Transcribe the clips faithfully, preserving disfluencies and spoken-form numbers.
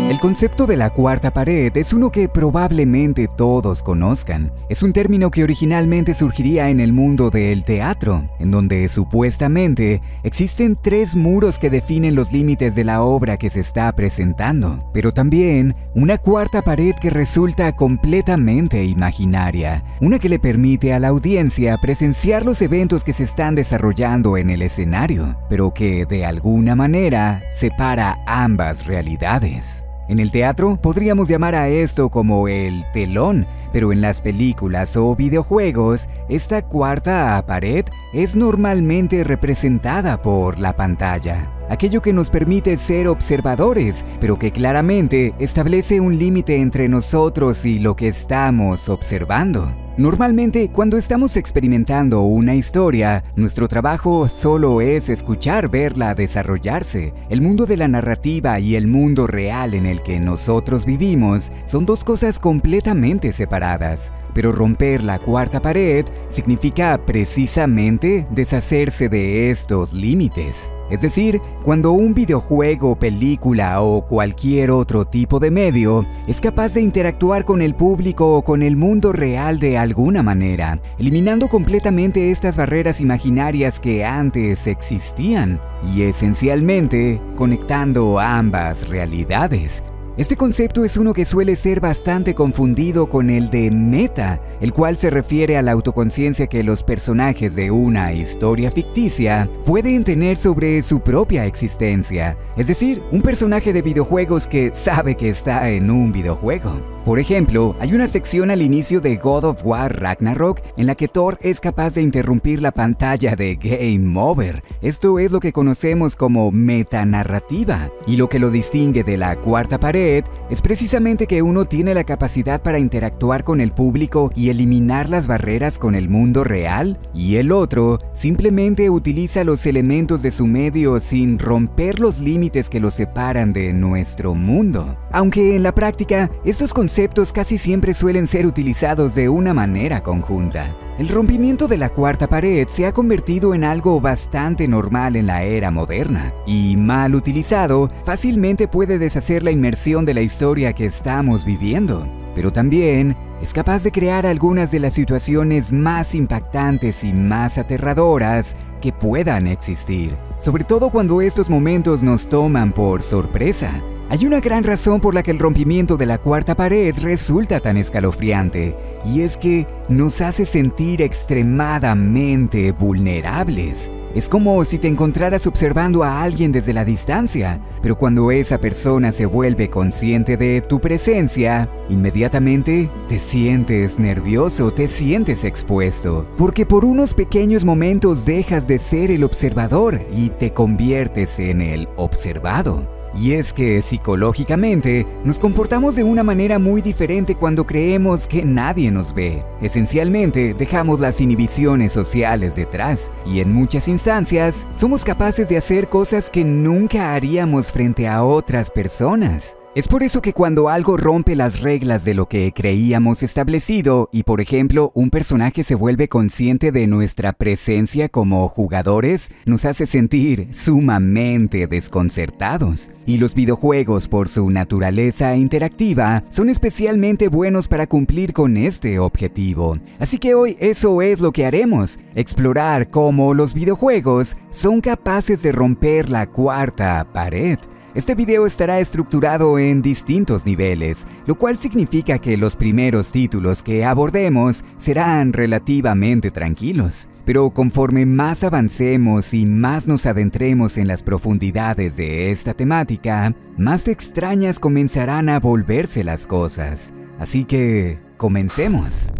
El concepto de la cuarta pared es uno que probablemente todos conozcan. Es un término que originalmente surgiría en el mundo del teatro, en donde supuestamente existen tres muros que definen los límites de la obra que se está presentando, pero también una cuarta pared que resulta completamente imaginaria, una que le permite a la audiencia presenciar los eventos que se están desarrollando en el escenario, pero que de alguna manera separa ambas realidades. En el teatro podríamos llamar a esto como el telón, pero en las películas o videojuegos, esta cuarta pared es normalmente representada por la pantalla. Aquello que nos permite ser observadores, pero que claramente establece un límite entre nosotros y lo que estamos observando. Normalmente, cuando estamos experimentando una historia, nuestro trabajo solo es escuchar verla desarrollarse. El mundo de la narrativa y el mundo real en el que nosotros vivimos son dos cosas completamente separadas. Pero romper la cuarta pared significa precisamente deshacerse de estos límites. Es decir, cuando un videojuego, película o cualquier otro tipo de medio es capaz de interactuar con el público o con el mundo real de alguna manera, eliminando completamente estas barreras imaginarias que antes existían y esencialmente conectando ambas realidades. Este concepto es uno que suele ser bastante confundido con el de meta, el cual se refiere a la autoconciencia que los personajes de una historia ficticia pueden tener sobre su propia existencia, es decir, un personaje de videojuegos que sabe que está en un videojuego. Por ejemplo, hay una sección al inicio de God of War Ragnarok en la que Thor es capaz de interrumpir la pantalla de Game Over. Esto es lo que conocemos como metanarrativa, y lo que lo distingue de la cuarta pared es precisamente que uno tiene la capacidad para interactuar con el público y eliminar las barreras con el mundo real, y el otro simplemente utiliza los elementos de su medio sin romper los límites que los separan de nuestro mundo. Aunque en la práctica, estos conceptos casi siempre suelen ser utilizados de una manera conjunta. El rompimiento de la cuarta pared se ha convertido en algo bastante normal en la era moderna, y mal utilizado, fácilmente puede deshacer la inmersión de la historia que estamos viviendo. Pero también es capaz de crear algunas de las situaciones más impactantes y más aterradoras que puedan existir, sobre todo cuando estos momentos nos toman por sorpresa. Hay una gran razón por la que el rompimiento de la cuarta pared resulta tan escalofriante, y es que nos hace sentir extremadamente vulnerables. Es como si te encontraras observando a alguien desde la distancia, pero cuando esa persona se vuelve consciente de tu presencia, inmediatamente te sientes nervioso, te sientes expuesto, porque por unos pequeños momentos dejas de ser el observador y te conviertes en el observado. Y es que psicológicamente nos comportamos de una manera muy diferente cuando creemos que nadie nos ve. Esencialmente dejamos las inhibiciones sociales detrás y en muchas instancias somos capaces de hacer cosas que nunca haríamos frente a otras personas. Es por eso que cuando algo rompe las reglas de lo que creíamos establecido y, por ejemplo, un personaje se vuelve consciente de nuestra presencia como jugadores, nos hace sentir sumamente desconcertados. Y los videojuegos, por su naturaleza interactiva, son especialmente buenos para cumplir con este objetivo. Así que hoy eso es lo que haremos, explorar cómo los videojuegos son capaces de romper la cuarta pared. Este video estará estructurado en distintos niveles, lo cual significa que los primeros títulos que abordemos serán relativamente tranquilos. Pero conforme más avancemos y más nos adentremos en las profundidades de esta temática, más extrañas comenzarán a volverse las cosas. Así que, comencemos.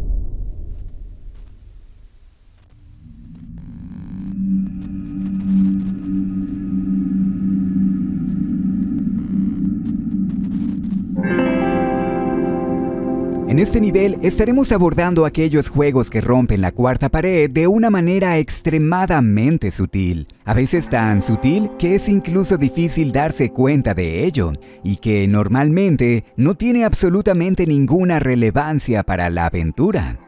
En este nivel estaremos abordando aquellos juegos que rompen la cuarta pared de una manera extremadamente sutil, a veces tan sutil que es incluso difícil darse cuenta de ello, y que normalmente no tiene absolutamente ninguna relevancia para la aventura.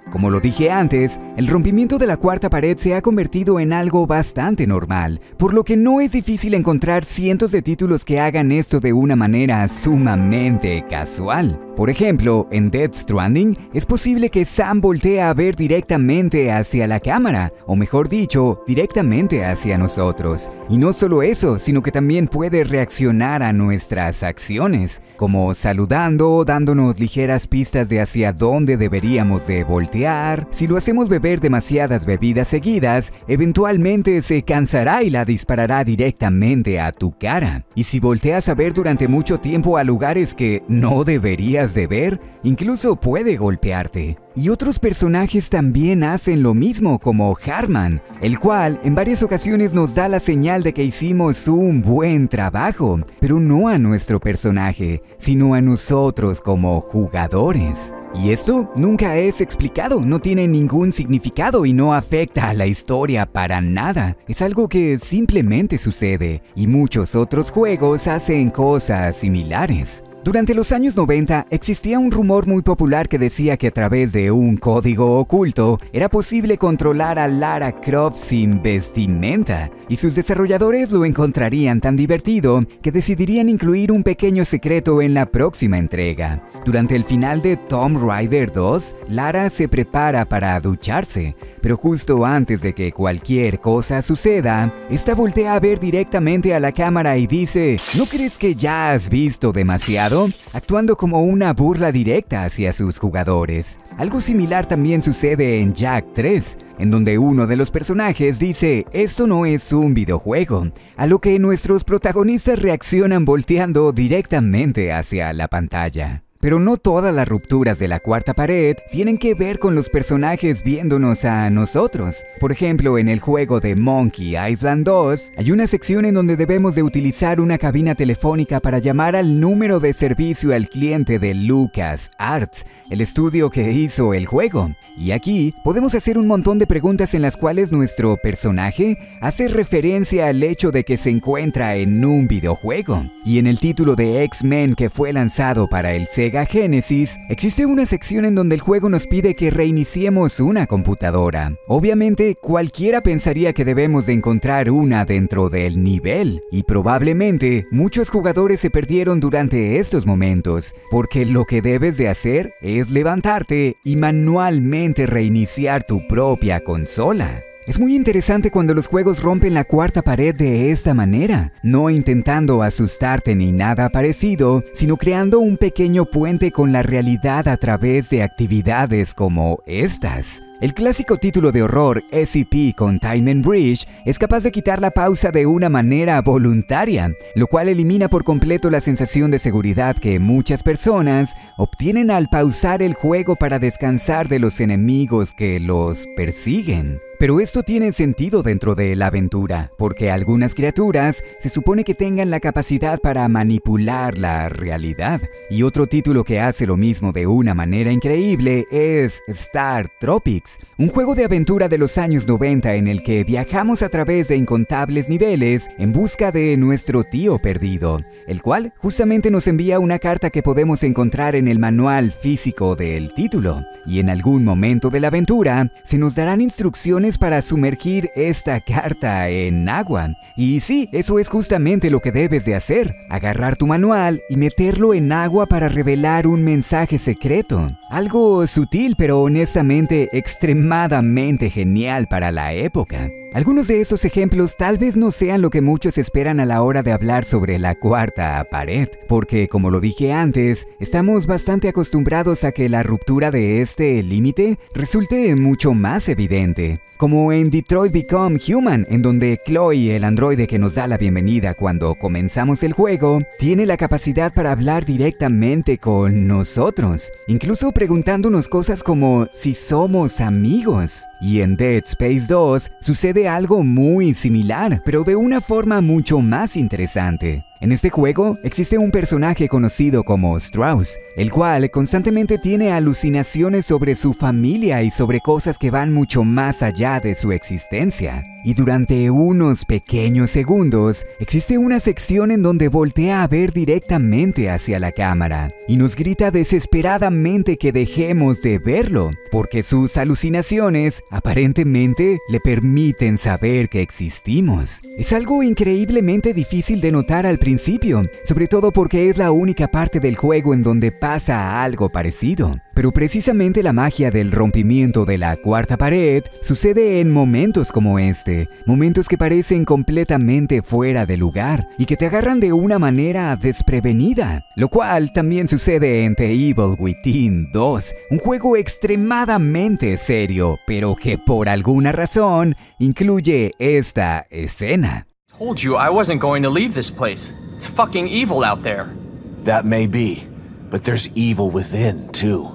Como lo dije antes, el rompimiento de la cuarta pared se ha convertido en algo bastante normal, por lo que no es difícil encontrar cientos de títulos que hagan esto de una manera sumamente casual. Por ejemplo, en Death Stranding es posible que Sam voltee a ver directamente hacia la cámara, o mejor dicho, directamente hacia nosotros. Y no solo eso, sino que también puede reaccionar a nuestras acciones, como saludando o dándonos ligeras pistas de hacia dónde deberíamos de voltear. Si lo hacemos beber demasiadas bebidas seguidas, eventualmente se cansará y la disparará directamente a tu cara. Y si volteas a ver durante mucho tiempo a lugares que no deberías de ver, incluso puede golpearte. Y otros personajes también hacen lo mismo, como Harman, el cual en varias ocasiones nos da la señal de que hicimos un buen trabajo, pero no a nuestro personaje, sino a nosotros como jugadores. Y esto nunca es explicado, no tiene ningún significado y no afecta a la historia para nada. Es algo que simplemente sucede, y muchos otros juegos hacen cosas similares. Durante los años noventa existía un rumor muy popular que decía que a través de un código oculto era posible controlar a Lara Croft sin vestimenta, y sus desarrolladores lo encontrarían tan divertido que decidirían incluir un pequeño secreto en la próxima entrega. Durante el final de Tomb Raider dos, Lara se prepara para ducharse, pero justo antes de que cualquier cosa suceda, esta voltea a ver directamente a la cámara y dice: ¿no crees que ya has visto demasiado?, actuando como una burla directa hacia sus jugadores. Algo similar también sucede en Jak tres, en donde uno de los personajes dice: esto no es un videojuego, a lo que nuestros protagonistas reaccionan volteando directamente hacia la pantalla. Pero no todas las rupturas de la cuarta pared tienen que ver con los personajes viéndonos a nosotros. Por ejemplo, en el juego de Monkey Island dos, hay una sección en donde debemos de utilizar una cabina telefónica para llamar al número de servicio al cliente de LucasArts, el estudio que hizo el juego. Y aquí podemos hacer un montón de preguntas en las cuales nuestro personaje hace referencia al hecho de que se encuentra en un videojuego. Y en el título de X-Men que fue lanzado para el Sega Genesis, existe una sección en donde el juego nos pide que reiniciemos una computadora. Obviamente, cualquiera pensaría que debemos de encontrar una dentro del nivel, y probablemente muchos jugadores se perdieron durante estos momentos, porque lo que debes de hacer es levantarte y manualmente reiniciar tu propia consola. Es muy interesante cuando los juegos rompen la cuarta pared de esta manera, no intentando asustarte ni nada parecido, sino creando un pequeño puente con la realidad a través de actividades como estas. El clásico título de horror S C P Containment Breach es capaz de quitar la pausa de una manera voluntaria, lo cual elimina por completo la sensación de seguridad que muchas personas obtienen al pausar el juego para descansar de los enemigos que los persiguen. Pero esto tiene sentido dentro de la aventura, porque algunas criaturas se supone que tengan la capacidad para manipular la realidad. Y otro título que hace lo mismo de una manera increíble es Star Tropics, un juego de aventura de los años noventa en el que viajamos a través de incontables niveles en busca de nuestro tío perdido, el cual justamente nos envía una carta que podemos encontrar en el manual físico del título. Y en algún momento de la aventura se nos darán instrucciones para sumergir esta carta en agua. Y sí, eso es justamente lo que debes de hacer: agarrar tu manual y meterlo en agua para revelar un mensaje secreto. Algo sutil, pero honestamente extremadamente genial para la época. Algunos de esos ejemplos tal vez no sean lo que muchos esperan a la hora de hablar sobre la cuarta pared, porque como lo dije antes, estamos bastante acostumbrados a que la ruptura de este límite resulte mucho más evidente. Como en Detroit Become Human, en donde Chloe, el androide que nos da la bienvenida cuando comenzamos el juego, tiene la capacidad para hablar directamente con nosotros, incluso preguntándonos cosas como si somos amigos. Y en Dead Space dos sucede algo muy similar, pero de una forma mucho más interesante. En este juego existe un personaje conocido como Strauss, el cual constantemente tiene alucinaciones sobre su familia y sobre cosas que van mucho más allá de su existencia. Y durante unos pequeños segundos, existe una sección en donde voltea a ver directamente hacia la cámara y nos grita desesperadamente que dejemos de verlo, porque sus alucinaciones aparentemente le permiten saber que existimos. Es algo increíblemente difícil de notar al principio, sobre todo porque es la única parte del juego en donde pasa algo parecido. Pero precisamente la magia del rompimiento de la cuarta pared sucede en momentos como este, momentos que parecen completamente fuera de lugar y que te agarran de una manera desprevenida, lo cual también sucede en The Evil Within dos, un juego extremadamente serio, pero que por alguna razón incluye esta escena. Told you I wasn't going to leave this place. It's fucking evil out there. That may be, but there's evil within too.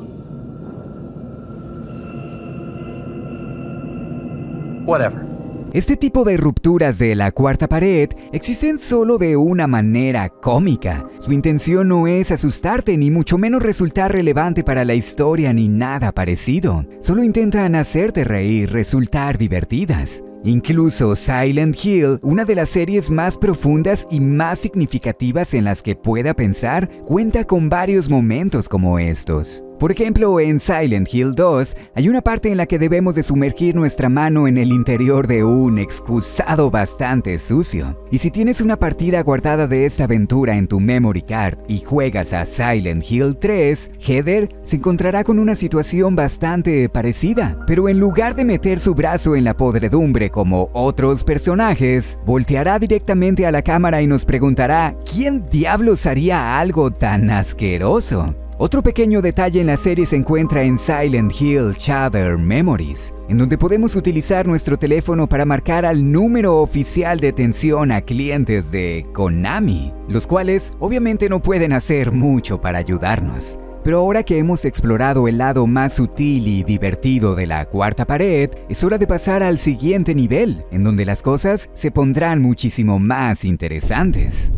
Whatever. Este tipo de rupturas de la cuarta pared existen solo de una manera cómica. Su intención no es asustarte ni mucho menos resultar relevante para la historia ni nada parecido. Solo intentan hacerte reír, resultar divertidas. Incluso Silent Hill, una de las series más profundas y más significativas en las que pueda pensar, cuenta con varios momentos como estos. Por ejemplo, en Silent Hill dos hay una parte en la que debemos de sumergir nuestra mano en el interior de un excusado bastante sucio. Y si tienes una partida guardada de esta aventura en tu memory card y juegas a Silent Hill tres, Heather se encontrará con una situación bastante parecida, pero en lugar de meter su brazo en la podredumbre como otros personajes, volteará directamente a la cámara y nos preguntará ¿quién diablos haría algo tan asqueroso? Otro pequeño detalle en la serie se encuentra en Silent Hill Shattered Memories, en donde podemos utilizar nuestro teléfono para marcar al número oficial de atención a clientes de Konami, los cuales obviamente no pueden hacer mucho para ayudarnos. Pero ahora que hemos explorado el lado más sutil y divertido de la cuarta pared, es hora de pasar al siguiente nivel, en donde las cosas se pondrán muchísimo más interesantes.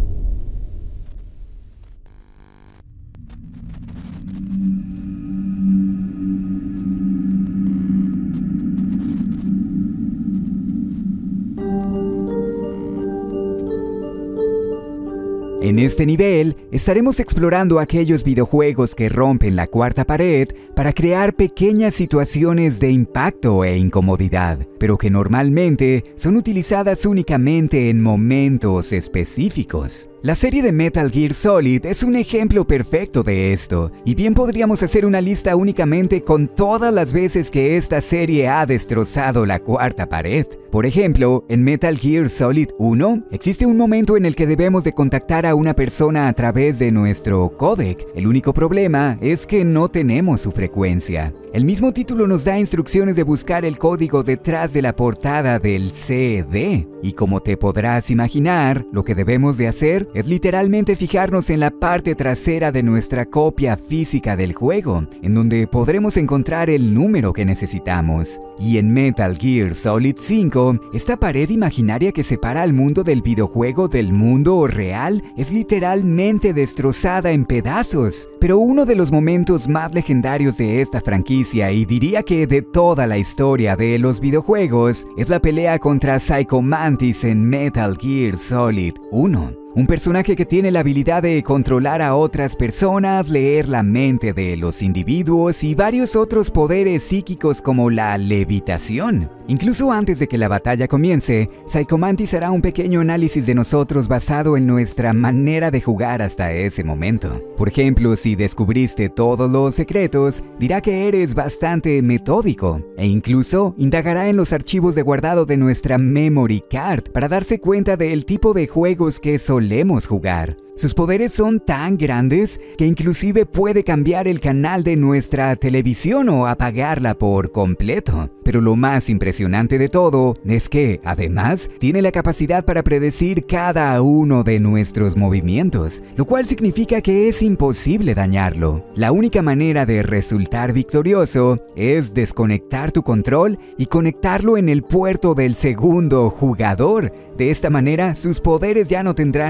En este nivel, estaremos explorando aquellos videojuegos que rompen la cuarta pared para crear pequeñas situaciones de impacto e incomodidad, pero que normalmente son utilizadas únicamente en momentos específicos. La serie de Metal Gear Solid es un ejemplo perfecto de esto, y bien podríamos hacer una lista únicamente con todas las veces que esta serie ha destrozado la cuarta pared. Por ejemplo, en Metal Gear Solid uno, existe un momento en el que debemos de contactar a una persona a través de nuestro códec. El único problema es que no tenemos su frecuencia. El mismo título nos da instrucciones de buscar el código detrás de la portada del C D. Y como te podrás imaginar, lo que debemos de hacer es literalmente fijarnos en la parte trasera de nuestra copia física del juego, en donde podremos encontrar el número que necesitamos. Y en Metal Gear Solid cinco, esta pared imaginaria que separa al mundo del videojuego del mundo real es literalmente destrozada en pedazos. Pero uno de los momentos más legendarios de esta franquicia, y diría que de toda la historia de los videojuegos, es la pelea contra Psycho Mantis en Metal Gear Solid uno. Un personaje que tiene la habilidad de controlar a otras personas, leer la mente de los individuos y varios otros poderes psíquicos como la levitación. Incluso antes de que la batalla comience, Psycho Mantis hará un pequeño análisis de nosotros basado en nuestra manera de jugar hasta ese momento. Por ejemplo, si descubriste todos los secretos, dirá que eres bastante metódico, e incluso indagará en los archivos de guardado de nuestra memory card para darse cuenta del tipo de juegos que solemos jugar. Sus poderes son tan grandes que inclusive puede cambiar el canal de nuestra televisión o apagarla por completo. Pero lo más impresionante de todo es que, además, tiene la capacidad para predecir cada uno de nuestros movimientos, lo cual significa que es imposible dañarlo. La única manera de resultar victorioso es desconectar tu control y conectarlo en el puerto del segundo jugador. De esta manera, sus poderes ya no tendrán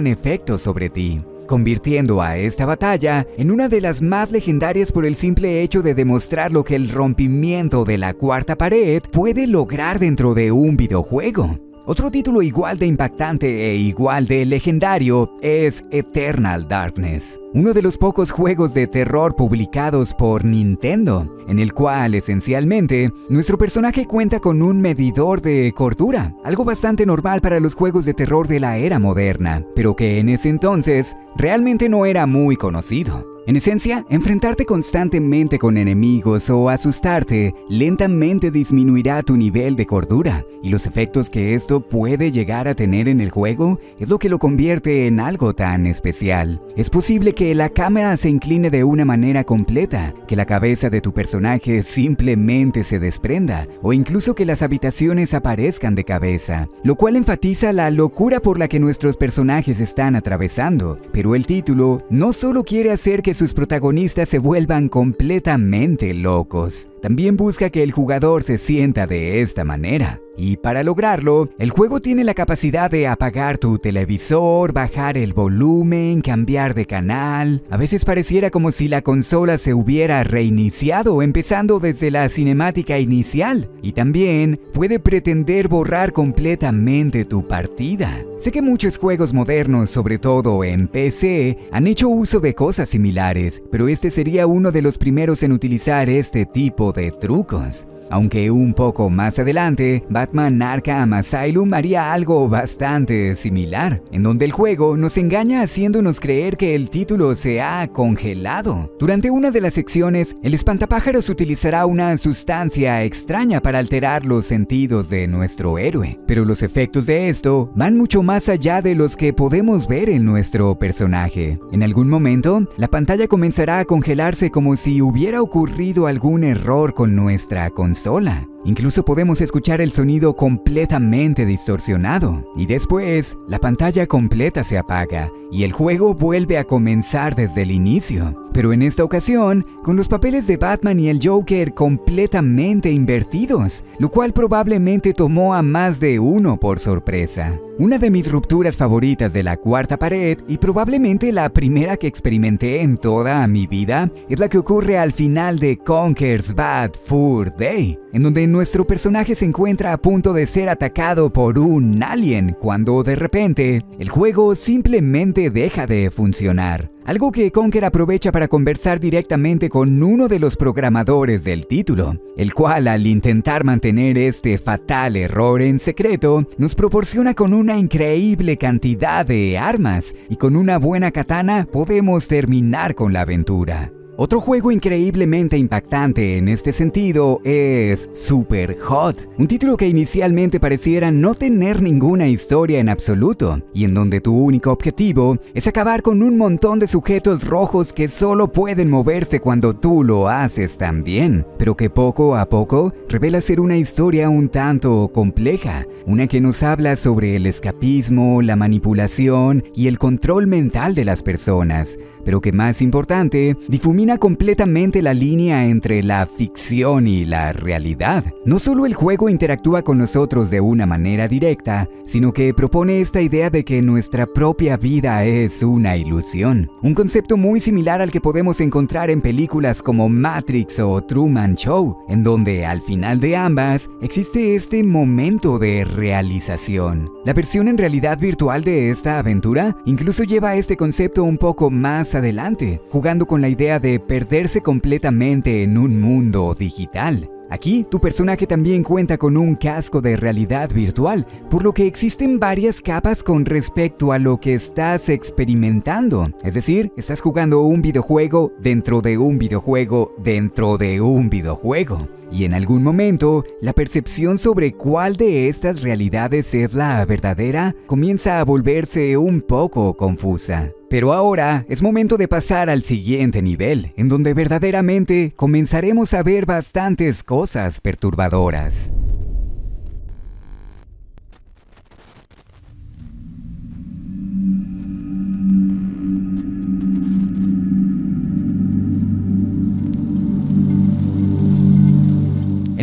surtan efecto sobre ti, convirtiendo a esta batalla en una de las más legendarias por el simple hecho de demostrar lo que el rompimiento de la cuarta pared puede lograr dentro de un videojuego. Otro título igual de impactante e igual de legendario es Eternal Darkness, uno de los pocos juegos de terror publicados por Nintendo, en el cual esencialmente nuestro personaje cuenta con un medidor de cordura, algo bastante normal para los juegos de terror de la era moderna, pero que en ese entonces realmente no era muy conocido. En esencia, enfrentarte constantemente con enemigos o asustarte lentamente disminuirá tu nivel de cordura, y los efectos que esto puede llegar a tener en el juego es lo que lo convierte en algo tan especial. Es posible que la cámara se incline de una manera completa, que la cabeza de tu personaje simplemente se desprenda, o incluso que las habitaciones aparezcan de cabeza, lo cual enfatiza la locura por la que nuestros personajes están atravesando. Pero el título no solo quiere hacer que sus protagonistas se vuelvan completamente locos, también busca que el jugador se sienta de esta manera. Y para lograrlo, el juego tiene la capacidad de apagar tu televisor, bajar el volumen, cambiar de canal. A veces pareciera como si la consola se hubiera reiniciado, empezando desde la cinemática inicial. Y también puede pretender borrar completamente tu partida. Sé que muchos juegos modernos, sobre todo en P C, han hecho uso de cosas similares, pero este sería uno de los primeros en utilizar este tipo de trucos. Aunque un poco más adelante, Batman Arkham Asylum haría algo bastante similar, en donde el juego nos engaña haciéndonos creer que el título se ha congelado. Durante una de las secciones, el espantapájaros utilizará una sustancia extraña para alterar los sentidos de nuestro héroe, pero los efectos de esto van mucho más allá de los que podemos ver en nuestro personaje. En algún momento, la pantalla comenzará a congelarse como si hubiera ocurrido algún error con nuestra consola. Incluso podemos escuchar el sonido completamente distorsionado. Y después, la pantalla completa se apaga y el juego vuelve a comenzar desde el inicio. Pero en esta ocasión, con los papeles de Batman y el Joker completamente invertidos, lo cual probablemente tomó a más de uno por sorpresa. Una de mis rupturas favoritas de la cuarta pared, y probablemente la primera que experimenté en toda mi vida, es la que ocurre al final de Conker's Bad Fur Day, en donde nuestro personaje se encuentra a punto de ser atacado por un alien, cuando de repente el juego simplemente deja de funcionar. Algo que Conker aprovecha para conversar directamente con uno de los programadores del título, el cual, al intentar mantener este fatal error en secreto, nos proporciona con una increíble cantidad de armas, y con una buena katana podemos terminar con la aventura. Otro juego increíblemente impactante en este sentido es Super Hot, un título que inicialmente pareciera no tener ninguna historia en absoluto, y en donde tu único objetivo es acabar con un montón de sujetos rojos que solo pueden moverse cuando tú lo haces también, pero que poco a poco revela ser una historia un tanto compleja, una que nos habla sobre el escapismo, la manipulación y el control mental de las personas, pero que más importante, difumina completamente la línea entre la ficción y la realidad. No solo el juego interactúa con nosotros de una manera directa, sino que propone esta idea de que nuestra propia vida es una ilusión. Un concepto muy similar al que podemos encontrar en películas como Matrix o Truman Show, en donde al final de ambas existe este momento de realización. La versión en realidad virtual de esta aventura incluso lleva este concepto un poco más adelante, jugando con la idea de perderse completamente en un mundo digital. Aquí, tu personaje también cuenta con un casco de realidad virtual, por lo que existen varias capas con respecto a lo que estás experimentando. Es decir, estás jugando un videojuego dentro de un videojuego dentro de un videojuego. Y en algún momento, la percepción sobre cuál de estas realidades es la verdadera comienza a volverse un poco confusa. Pero ahora es momento de pasar al siguiente nivel, en donde verdaderamente comenzaremos a ver bastantes cosas perturbadoras.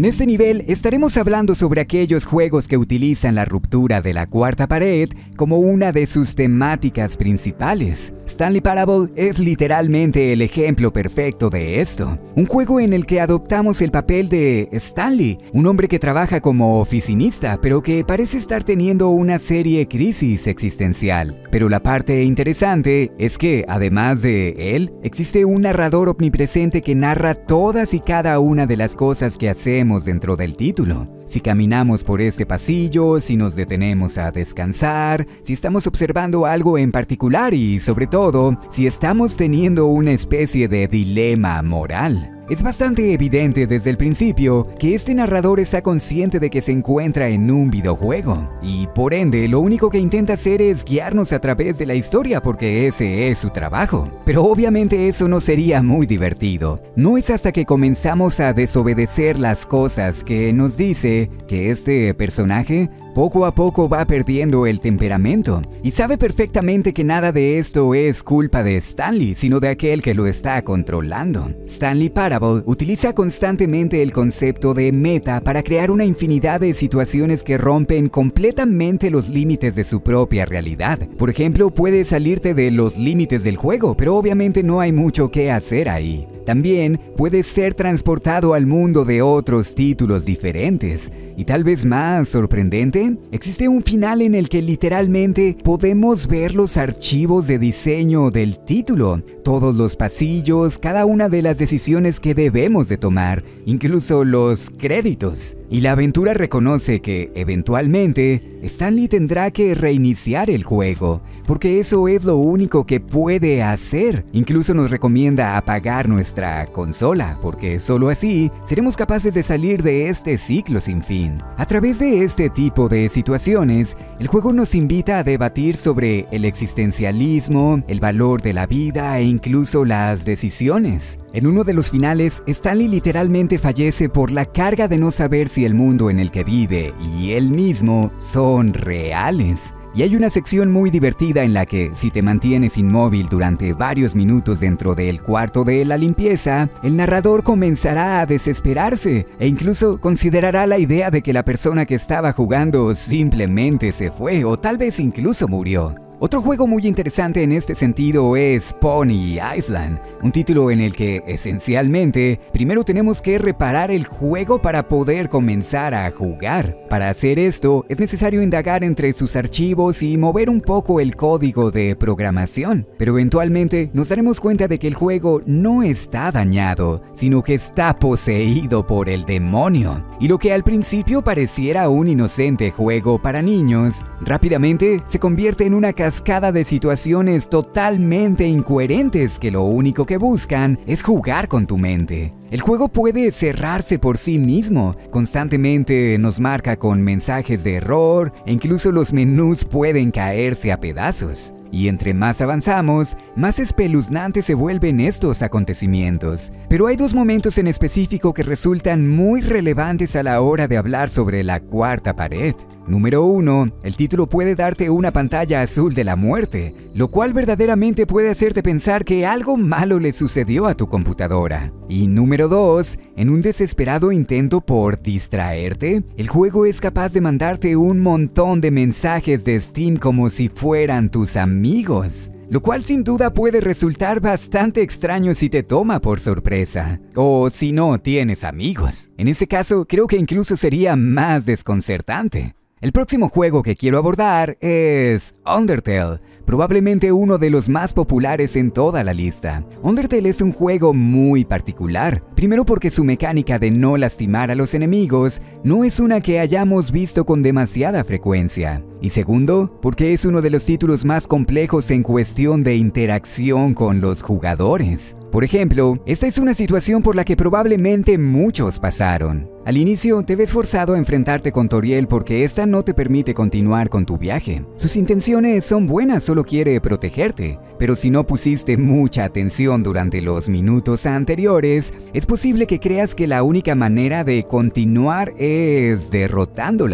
En este nivel estaremos hablando sobre aquellos juegos que utilizan la ruptura de la cuarta pared como una de sus temáticas principales. Stanley Parable es literalmente el ejemplo perfecto de esto. Un juego en el que adoptamos el papel de Stanley, un hombre que trabaja como oficinista, pero que parece estar teniendo una serie crisis existencial. Pero la parte interesante es que, además de él, existe un narrador omnipresente que narra todas y cada una de las cosas que hacemos dentro del título. Si caminamos por este pasillo, si nos detenemos a descansar, si estamos observando algo en particular y, sobre todo, si estamos teniendo una especie de dilema moral. Es bastante evidente desde el principio que este narrador está consciente de que se encuentra en un videojuego y, por ende, lo único que intenta hacer es guiarnos a través de la historia porque ese es su trabajo. Pero obviamente eso no sería muy divertido. No es hasta que comenzamos a desobedecer las cosas que nos dice que este personaje poco a poco va perdiendo el temperamento y sabe perfectamente que nada de esto es culpa de Stanley, sino de aquel que lo está controlando. Stanley Parable utiliza constantemente el concepto de meta para crear una infinidad de situaciones que rompen completamente los límites de su propia realidad. Por ejemplo, puedes salirte de los límites del juego, pero obviamente no hay mucho que hacer ahí. También puedes ser transportado al mundo de otros títulos diferentes. Y tal vez más sorprendente, existe un final en el que literalmente podemos ver los archivos de diseño del título, todos los pasillos, cada una de las decisiones que debemos de tomar, incluso los créditos. Y la aventura reconoce que, eventualmente, Stanley tendrá que reiniciar el juego, porque eso es lo único que puede hacer. Incluso nos recomienda apagar nuestra consola, porque solo así seremos capaces de salir de este ciclo sin fin. A través de este tipo de situaciones, el juego nos invita a debatir sobre el existencialismo, el valor de la vida e incluso las decisiones. En uno de los finales, Stanley literalmente fallece por la carga de no saber si el mundo en el que vive y él mismo son reales. Y hay una sección muy divertida en la que, si te mantienes inmóvil durante varios minutos dentro del cuarto de la limpieza, el narrador comenzará a desesperarse e incluso considerará la idea de que la persona que estaba jugando simplemente se fue o tal vez incluso murió. Otro juego muy interesante en este sentido es Pony Island, un título en el que esencialmente primero tenemos que reparar el juego para poder comenzar a jugar. Para hacer esto es necesario indagar entre sus archivos y mover un poco el código de programación, pero eventualmente nos daremos cuenta de que el juego no está dañado, sino que está poseído por el demonio. Y lo que al principio pareciera un inocente juego para niños, rápidamente se convierte en una cascada de situaciones totalmente incoherentes que lo único que buscan es jugar con tu mente. El juego puede cerrarse por sí mismo, constantemente nos marca con mensajes de error e incluso los menús pueden caerse a pedazos. Y entre más avanzamos, más espeluznantes se vuelven estos acontecimientos. Pero hay dos momentos en específico que resultan muy relevantes a la hora de hablar sobre la cuarta pared. Número uno, el título puede darte una pantalla azul de la muerte, lo cual verdaderamente puede hacerte pensar que algo malo le sucedió a tu computadora. Y número dos, en un desesperado intento por distraerte, el juego es capaz de mandarte un montón de mensajes de Steam como si fueran tus amigos, lo cual sin duda puede resultar bastante extraño si te toma por sorpresa, o si no tienes amigos. En ese caso, creo que incluso sería más desconcertante. El próximo juego que quiero abordar es Undertale, probablemente uno de los más populares en toda la lista. Undertale es un juego muy particular, primero porque su mecánica de no lastimar a los enemigos no es una que hayamos visto con demasiada frecuencia. Y segundo, porque es uno de los títulos más complejos en cuestión de interacción con los jugadores. Por ejemplo, esta es una situación por la que probablemente muchos pasaron. Al inicio te ves forzado a enfrentarte con Toriel porque esta no te permite continuar con tu viaje. Sus intenciones son buenas, solo quiere protegerte, pero si no pusiste mucha atención durante los minutos anteriores, es posible que creas que la única manera de continuar es derrotándola.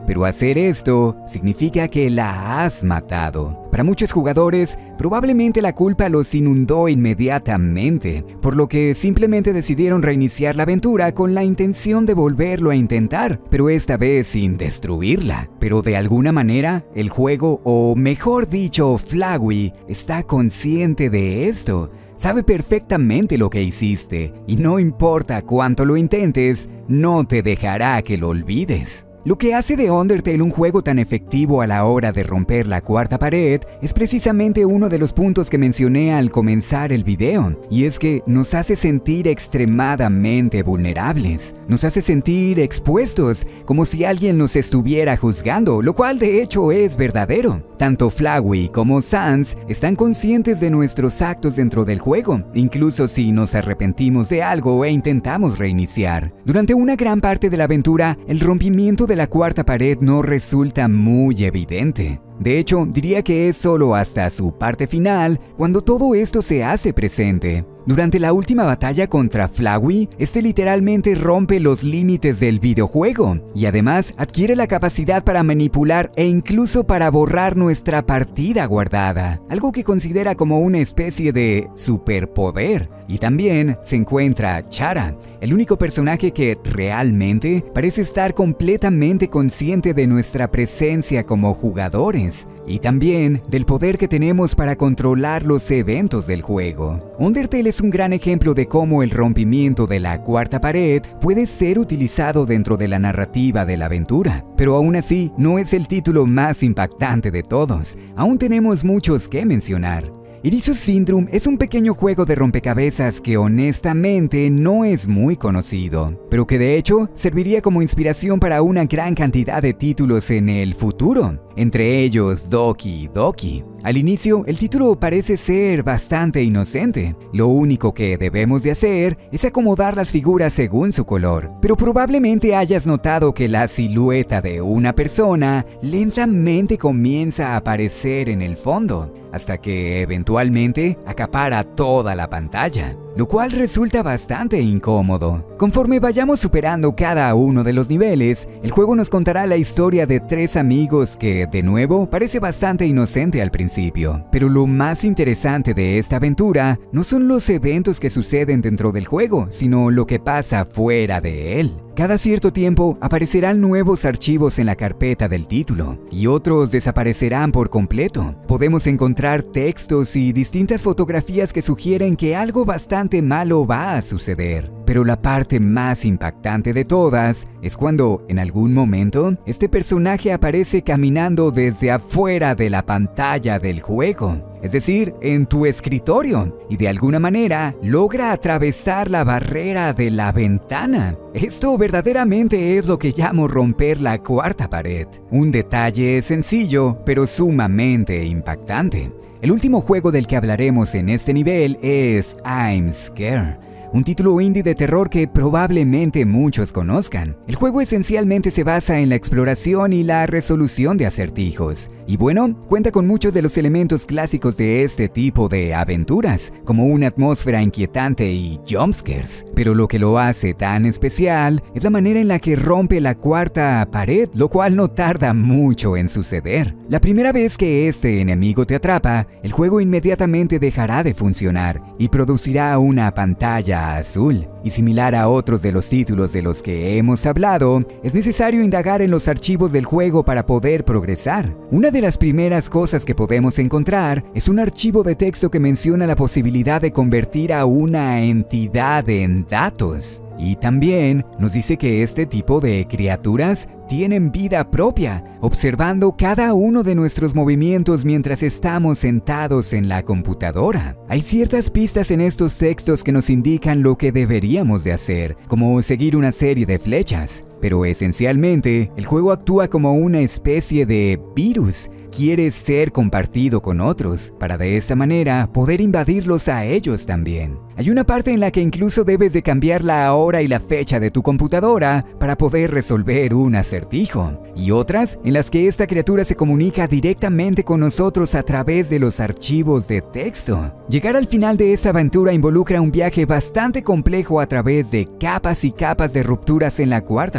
pero hacer esto significa que la has matado. Para muchos jugadores, probablemente la culpa los inundó inmediatamente, por lo que simplemente decidieron reiniciar la aventura con la intención de volverlo a intentar, pero esta vez sin destruirla. Pero de alguna manera, el juego, o mejor dicho, Flagui, está consciente de esto. Sabe perfectamente lo que hiciste, y no importa cuánto lo intentes, no te dejará que lo olvides. Lo que hace de Undertale un juego tan efectivo a la hora de romper la cuarta pared es precisamente uno de los puntos que mencioné al comenzar el video, y es que nos hace sentir extremadamente vulnerables, nos hace sentir expuestos, como si alguien nos estuviera juzgando, lo cual de hecho es verdadero. Tanto Flagui como Sans están conscientes de nuestros actos dentro del juego, incluso si nos arrepentimos de algo e intentamos reiniciar. Durante una gran parte de la aventura, el rompimiento de la cuarta pared no resulta muy evidente. De hecho, diría que es solo hasta su parte final cuando todo esto se hace presente. Durante la última batalla contra Flagui, este literalmente rompe los límites del videojuego y además adquiere la capacidad para manipular e incluso para borrar nuestra partida guardada, algo que considera como una especie de superpoder. Y también se encuentra Chara, el único personaje que realmente parece estar completamente consciente de nuestra presencia como jugadores y también del poder que tenemos para controlar los eventos del juego. Undertale es un gran ejemplo de cómo el rompimiento de la cuarta pared puede ser utilizado dentro de la narrativa de la aventura, pero aún así no es el título más impactante de todos. Aún tenemos muchos que mencionar. Irisu Syndrome es un pequeño juego de rompecabezas que honestamente no es muy conocido, pero que de hecho serviría como inspiración para una gran cantidad de títulos en el futuro, entre ellos Doki Doki. Al inicio, el título parece ser bastante inocente. Lo único que debemos de hacer es acomodar las figuras según su color, pero probablemente hayas notado que la silueta de una persona lentamente comienza a aparecer en el fondo, hasta que eventualmente acapara toda la pantalla, lo cual resulta bastante incómodo. Conforme vayamos superando cada uno de los niveles, el juego nos contará la historia de tres amigos que, de nuevo, parece bastante inocente al principio. Pero lo más interesante de esta aventura no son los eventos que suceden dentro del juego, sino lo que pasa fuera de él. Cada cierto tiempo aparecerán nuevos archivos en la carpeta del título y otros desaparecerán por completo. Podemos encontrar textos y distintas fotografías que sugieren que algo bastante malo va a suceder. Pero la parte más impactante de todas es cuando, en algún momento, este personaje aparece caminando desde afuera de la pantalla del juego, es decir, en tu escritorio, y de alguna manera logra atravesar la barrera de la ventana. Esto verdaderamente es lo que llamo romper la cuarta pared. Un detalle sencillo, pero sumamente impactante. El último juego del que hablaremos en este nivel es I'm Scared, un título indie de terror que probablemente muchos conozcan. El juego esencialmente se basa en la exploración y la resolución de acertijos, y bueno, cuenta con muchos de los elementos clásicos de este tipo de aventuras, como una atmósfera inquietante y jumpscares. Pero lo que lo hace tan especial es la manera en la que rompe la cuarta pared, lo cual no tarda mucho en suceder. La primera vez que este enemigo te atrapa, el juego inmediatamente dejará de funcionar y producirá una pantalla azul. Y similar a otros de los títulos de los que hemos hablado, es necesario indagar en los archivos del juego para poder progresar. Una de las primeras cosas que podemos encontrar es un archivo de texto que menciona la posibilidad de convertir a una entidad en datos. Y también nos dice que este tipo de criaturas tienen vida propia, observando cada uno de nuestros movimientos mientras estamos sentados en la computadora. Hay ciertas pistas en estos textos que nos indican lo que deberíamos de hacer, como seguir una serie de flechas. Pero esencialmente, el juego actúa como una especie de virus. Quiere ser compartido con otros, para de esta manera poder invadirlos a ellos también. Hay una parte en la que incluso debes de cambiar la hora y la fecha de tu computadora para poder resolver un acertijo, y otras en las que esta criatura se comunica directamente con nosotros a través de los archivos de texto. Llegar al final de esta aventura involucra un viaje bastante complejo a través de capas y capas de rupturas en la cuarta pared.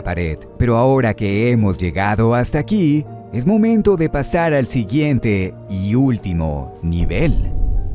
pared. Pero ahora que hemos llegado hasta aquí, es momento de pasar al siguiente y último nivel.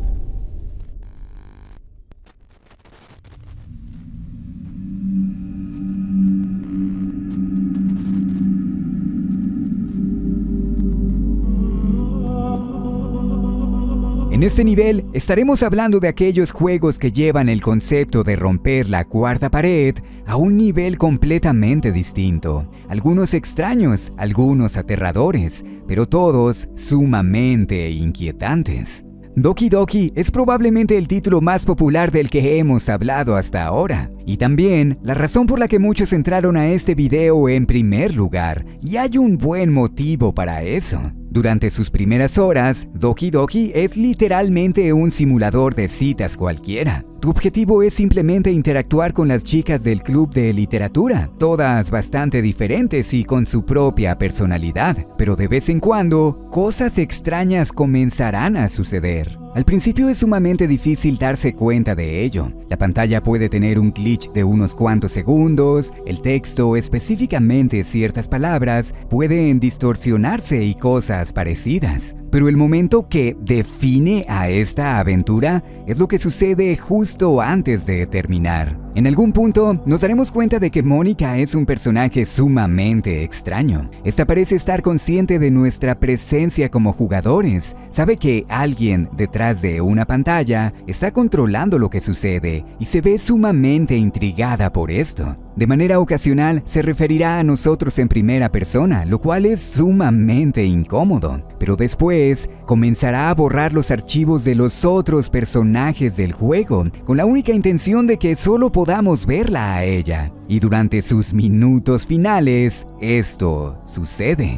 En este nivel estaremos hablando de aquellos juegos que llevan el concepto de romper la cuarta pared a un nivel completamente distinto. Algunos extraños, algunos aterradores, pero todos sumamente inquietantes. Doki Doki es probablemente el título más popular del que hemos hablado hasta ahora, y también la razón por la que muchos entraron a este video en primer lugar, y hay un buen motivo para eso. Durante sus primeras horas, Doki Doki es literalmente un simulador de citas cualquiera. Tu objetivo es simplemente interactuar con las chicas del club de literatura, todas bastante diferentes y con su propia personalidad, pero de vez en cuando, cosas extrañas comenzarán a suceder. Al principio es sumamente difícil darse cuenta de ello. La pantalla puede tener un glitch de unos cuantos segundos, el texto, específicamente ciertas palabras, pueden distorsionarse y cosas parecidas. Pero el momento que define a esta aventura es lo que sucede justo antes de terminar. En algún punto nos daremos cuenta de que Mónica es un personaje sumamente extraño. Esta parece estar consciente de nuestra presencia como jugadores. Sabe que alguien detrás de una pantalla está controlando lo que sucede y se ve sumamente intrigada por esto. De manera ocasional se referirá a nosotros en primera persona, lo cual es sumamente incómodo. Pero después comenzará a borrar los archivos de los otros personajes del juego, con la única intención de que solo podamos verla a ella. Y durante sus minutos finales, esto sucede.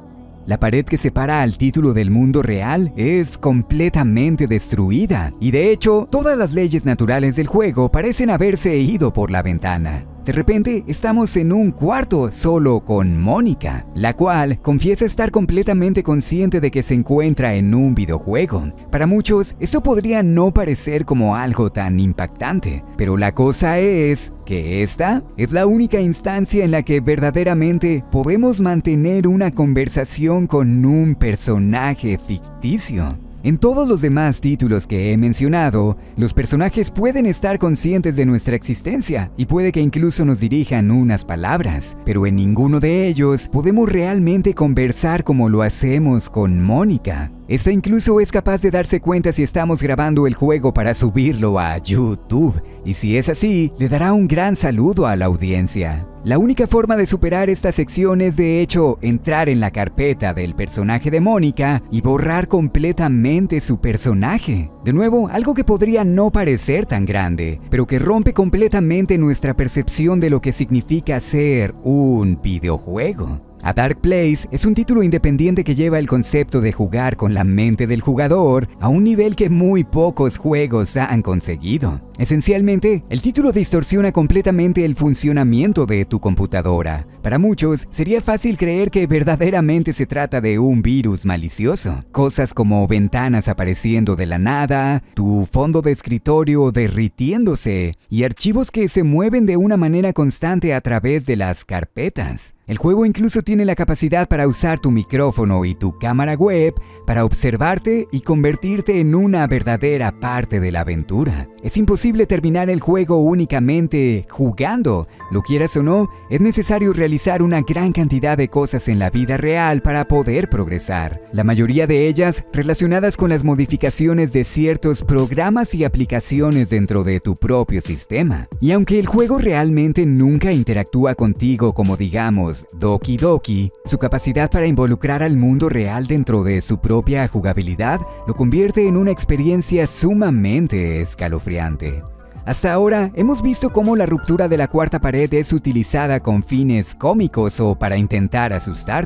La pared que separa al título del mundo real es completamente destruida, y de hecho, todas las leyes naturales del juego parecen haberse ido por la ventana. De repente, estamos en un cuarto solo con Mónica, la cual confiesa estar completamente consciente de que se encuentra en un videojuego. Para muchos, esto podría no parecer como algo tan impactante, pero la cosa es que esta es la única instancia en la que verdaderamente podemos mantener una conversación con un personaje ficticio. En todos los demás títulos que he mencionado, los personajes pueden estar conscientes de nuestra existencia y puede que incluso nos dirijan unas palabras, pero en ninguno de ellos podemos realmente conversar como lo hacemos con Mónica. Esta incluso es capaz de darse cuenta si estamos grabando el juego para subirlo a YouTube, y si es así, le dará un gran saludo a la audiencia. La única forma de superar esta sección es de hecho entrar en la carpeta del personaje de Mónica y borrar completamente su personaje. De nuevo, algo que podría no parecer tan grande, pero que rompe completamente nuestra percepción de lo que significa ser un videojuego. A Dark Place es un título independiente que lleva el concepto de jugar con la mente del jugador a un nivel que muy pocos juegos han conseguido. Esencialmente, el título distorsiona completamente el funcionamiento de tu computadora. Para muchos, sería fácil creer que verdaderamente se trata de un virus malicioso. Cosas como ventanas apareciendo de la nada, tu fondo de escritorio derritiéndose y archivos que se mueven de una manera constante a través de las carpetas. El juego incluso tiene la capacidad para usar tu micrófono y tu cámara web para observarte y convertirte en una verdadera parte de la aventura. Es imposible terminar el juego únicamente jugando. Lo quieras o no, es necesario realizar una gran cantidad de cosas en la vida real para poder progresar. La mayoría de ellas relacionadas con las modificaciones de ciertos programas y aplicaciones dentro de tu propio sistema. Y aunque el juego realmente nunca interactúa contigo como digamos Doki Doki, su capacidad para involucrar al mundo real dentro de su propia jugabilidad lo convierte en una experiencia sumamente escalofriante. Hasta ahora, hemos visto cómo la ruptura de la cuarta pared es utilizada con fines cómicos o para intentar asustarte.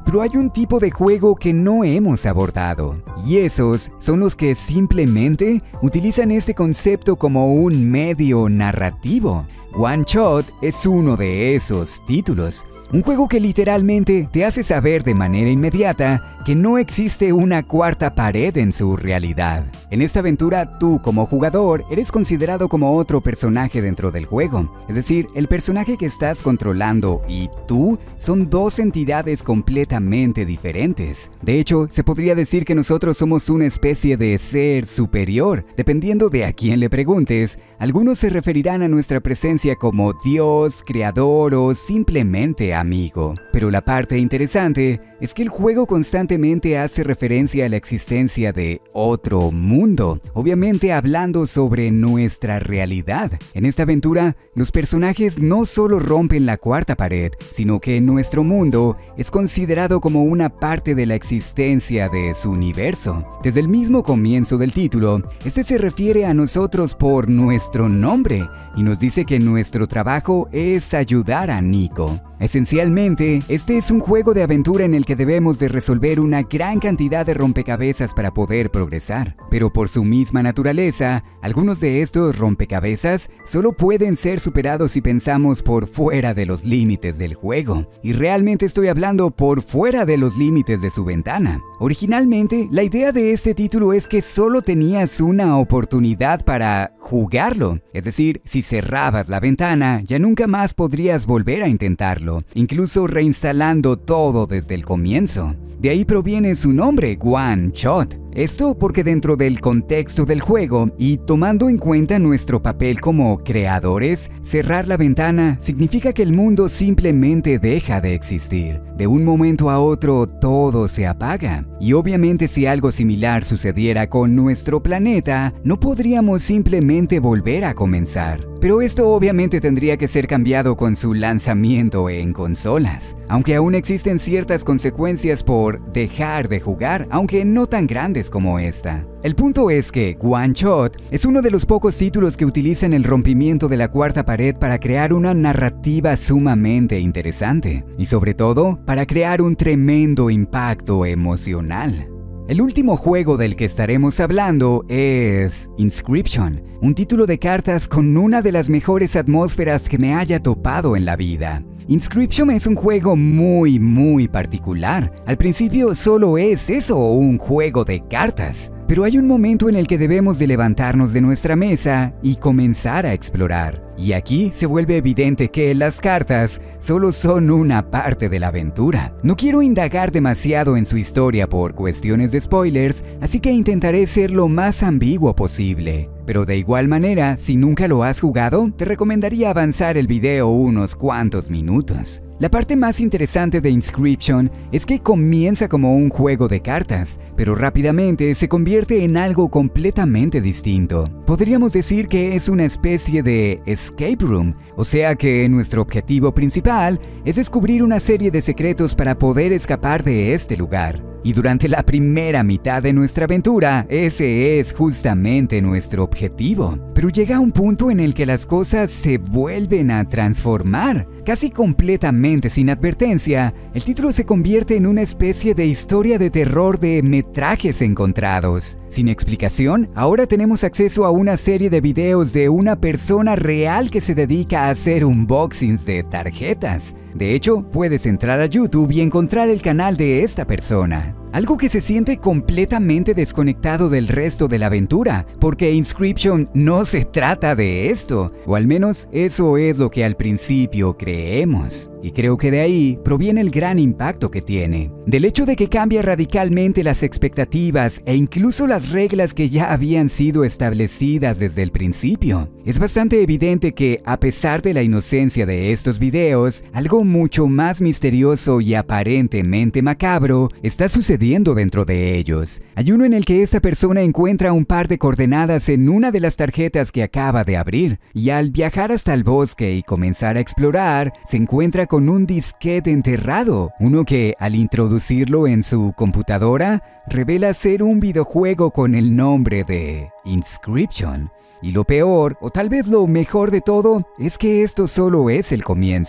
Pero hay un tipo de juego que no hemos abordado, y esos son los que simplemente utilizan este concepto como un medio narrativo. One Shot es uno de esos títulos. Un juego que literalmente te hace saber de manera inmediata que no existe una cuarta pared en su realidad. En esta aventura, tú como jugador eres considerado como otro personaje dentro del juego. Es decir, el personaje que estás controlando y tú son dos entidades completamente diferentes. De hecho, se podría decir que nosotros somos una especie de ser superior. Dependiendo de a quién le preguntes, algunos se referirán a nuestra presencia como Dios, creador o simplemente amigo. Pero la parte interesante es que el juego constantemente hace referencia a la existencia de otro mundo, obviamente hablando sobre nuestra realidad. En esta aventura, los personajes no solo rompen la cuarta pared, sino que nuestro mundo es considerado como una parte de la existencia de su universo. Desde el mismo comienzo del título, este se refiere a nosotros por nuestro nombre y nos dice que nuestro trabajo es ayudar a Nico. Esencialmente, este es un juego de aventura en el que debemos de resolver una gran cantidad de rompecabezas para poder progresar. Pero por su misma naturaleza, algunos de estos rompecabezas solo pueden ser superados si pensamos por fuera de los límites del juego. Y realmente estoy hablando por fuera de los límites de su ventana. Originalmente, la idea de este título es que solo tenías una oportunidad para jugarlo. Es decir, si cerrabas la ventana, ya nunca más podrías volver a intentarlo, incluso reinstalando todo desde el comienzo. De ahí proviene su nombre, One Shot. Esto porque dentro del contexto del juego y tomando en cuenta nuestro papel como creadores, cerrar la ventana significa que el mundo simplemente deja de existir. De un momento a otro todo se apaga. Y obviamente si algo similar sucediera con nuestro planeta, no podríamos simplemente volver a comenzar. Pero esto obviamente tendría que ser cambiado con su lanzamiento en consolas, aunque aún existen ciertas consecuencias por dejar de jugar, aunque no tan grandes como esta. El punto es que One Shot es uno de los pocos títulos que utilizan el rompimiento de la cuarta pared para crear una narrativa sumamente interesante, y sobre todo para crear un tremendo impacto emocional. El último juego del que estaremos hablando es Inscription, un título de cartas con una de las mejores atmósferas que me haya topado en la vida. Inscription es un juego muy muy particular. Al principio solo es eso, un juego de cartas. Pero hay un momento en el que debemos de levantarnos de nuestra mesa y comenzar a explorar. Y aquí se vuelve evidente que las cartas solo son una parte de la aventura. No quiero indagar demasiado en su historia por cuestiones de spoilers, así que intentaré ser lo más ambiguo posible. Pero de igual manera, si nunca lo has jugado, te recomendaría avanzar el video unos cuantos minutos. La parte más interesante de Inscription es que comienza como un juego de cartas, pero rápidamente se convierte en algo completamente distinto. Podríamos decir que es una especie de escape room, o sea que nuestro objetivo principal es descubrir una serie de secretos para poder escapar de este lugar. Y durante la primera mitad de nuestra aventura, ese es justamente nuestro objetivo. Pero llega un punto en el que las cosas se vuelven a transformar. Casi completamente sin advertencia, el título se convierte en una especie de historia de terror de metrajes encontrados. Sin explicación, ahora tenemos acceso a una serie de videos de una persona real que se dedica a hacer unboxings de tarjetas. De hecho, puedes entrar a YouTube y encontrar el canal de esta persona. Algo que se siente completamente desconectado del resto de la aventura, porque Inscription no se trata de esto, o al menos eso es lo que al principio creemos. Y creo que de ahí proviene el gran impacto que tiene, del hecho de que cambia radicalmente las expectativas e incluso las reglas que ya habían sido establecidas desde el principio. Es bastante evidente que, a pesar de la inocencia de estos videos, algo mucho más misterioso y aparentemente macabro está sucediendo dentro de ellos. Hay uno en el que esa persona encuentra un par de coordenadas en una de las tarjetas que acaba de abrir, y al viajar hasta el bosque y comenzar a explorar, se encuentra con un disquete enterrado, uno que, al introducirlo en su computadora, revela ser un videojuego con el nombre de Inscription. Y lo peor, o tal vez lo mejor de todo, es que esto solo es el comienzo.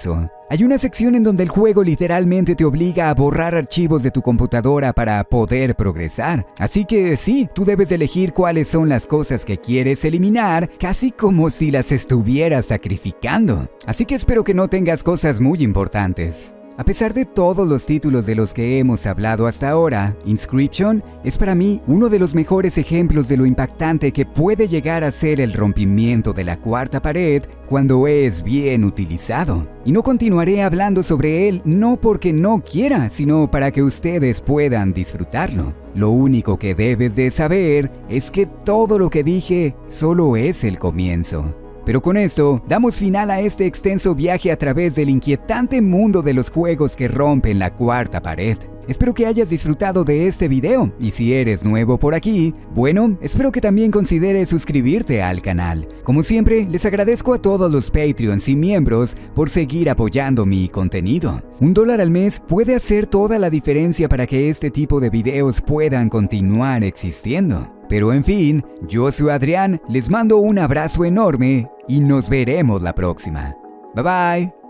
Hay una sección en donde el juego literalmente te obliga a borrar archivos de tu computadora para poder progresar. Así que sí, tú debes elegir cuáles son las cosas que quieres eliminar, casi como si las estuvieras sacrificando. Así que espero que no tengas cosas muy importantes. A pesar de todos los títulos de los que hemos hablado hasta ahora, Inscryption es para mí uno de los mejores ejemplos de lo impactante que puede llegar a ser el rompimiento de la cuarta pared cuando es bien utilizado. Y no continuaré hablando sobre él no porque no quiera, sino para que ustedes puedan disfrutarlo. Lo único que debes de saber es que todo lo que dije solo es el comienzo. Pero con esto, damos final a este extenso viaje a través del inquietante mundo de los juegos que rompen la cuarta pared. Espero que hayas disfrutado de este video, y si eres nuevo por aquí, bueno, espero que también consideres suscribirte al canal. Como siempre, les agradezco a todos los Patreons y miembros por seguir apoyando mi contenido. Un dólar al mes puede hacer toda la diferencia para que este tipo de videos puedan continuar existiendo. Pero en fin, yo soy Adrián, les mando un abrazo enorme y nos veremos la próxima. Bye bye.